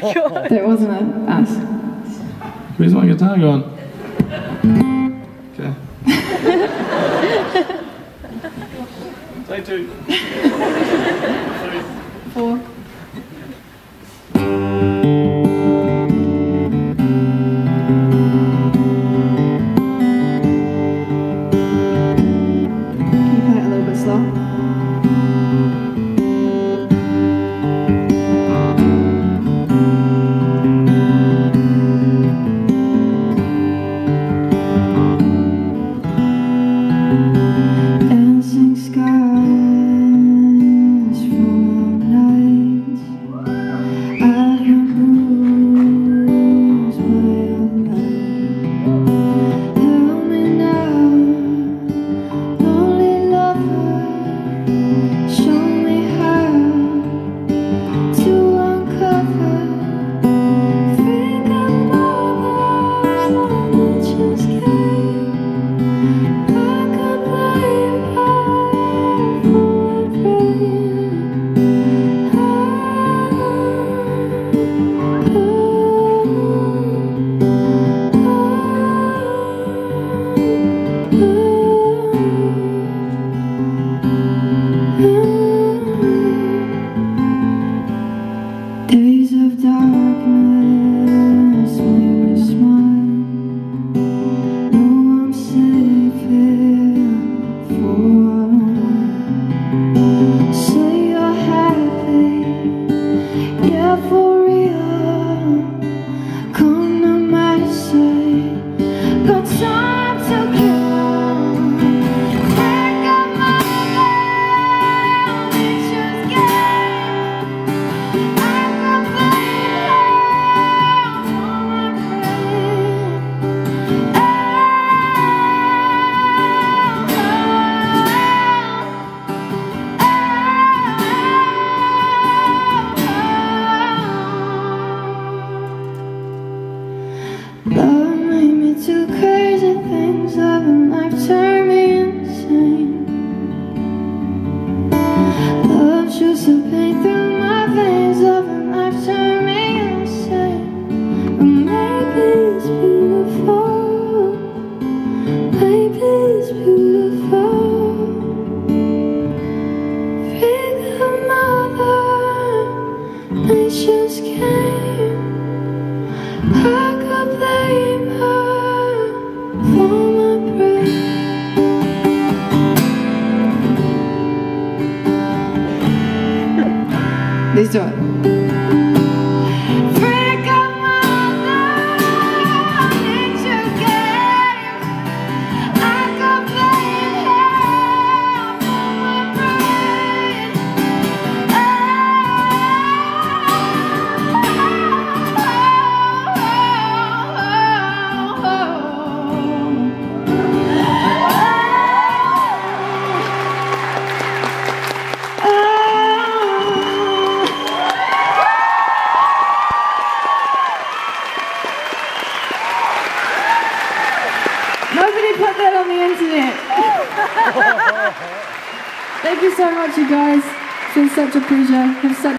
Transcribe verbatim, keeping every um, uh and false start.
God. That wasn't a us. Where's my guitar gone? Okay. Say two. Four. Can you play it a little bit slow? Days of darkness made me smile. No, I'm safe here for a while. Say you're happy, yeah, for real. Come to my side, got time to kill. Take up my life, nature's game. Love made me do crazy things. Love and life turned me insane. Love shoots the pain through my veins. Love and life turned me insane. But maybe it's beautiful. Maybe it's beautiful. Freedom, mother, nature's game. I could blame her for my brain. Let's do it. Nobody put that on the internet. Thank you so much, you guys. It's been such a pleasure. Have such